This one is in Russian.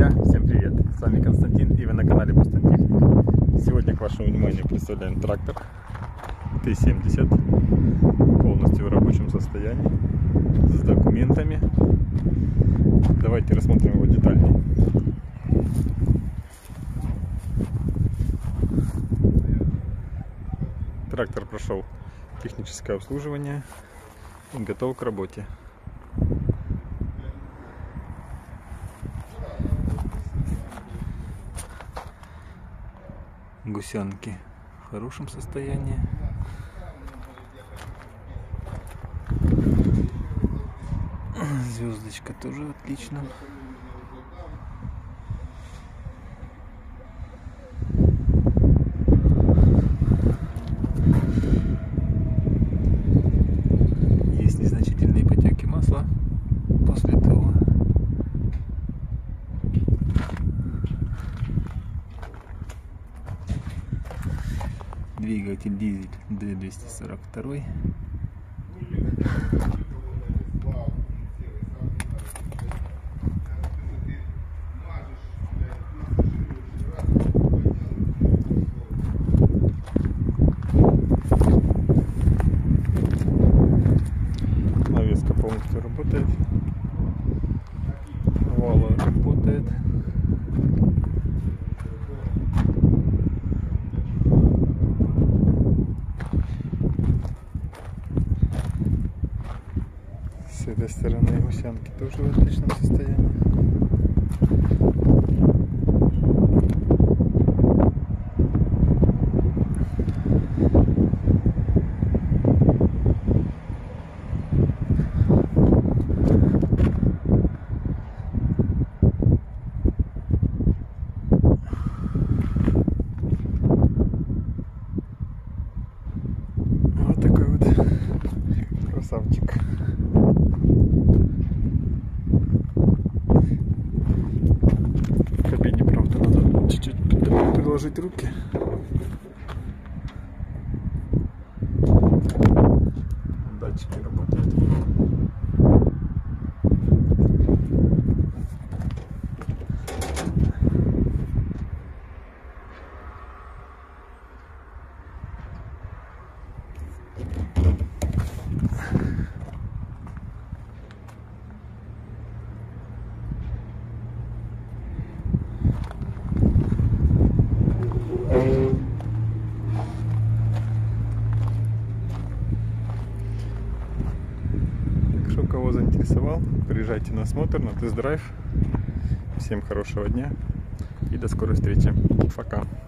друзья, всем привет! С вами Константин и вы на канале Бостон Техник. Сегодня к вашему вниманию представляем трактор Т-70, полностью в рабочем состоянии, с документами. Давайте рассмотрим его детальнее. Трактор прошел техническое обслуживание и готов к работе. Гусянки в хорошем состоянии. Звездочка тоже отлично. Есть незначительные потеки масла после того. Двигатель дизель D242. Навеска полностью работает. Вала работает. С этой стороны гусянки тоже в отличном состоянии. Вот такой вот красавчик. В кабине, правда, надо чуть-чуть приложить руки. Датчики работают. Кого заинтересовал, приезжайте на осмотр, на тест-драйв. Всем хорошего дня и до скорой встречи. Пока.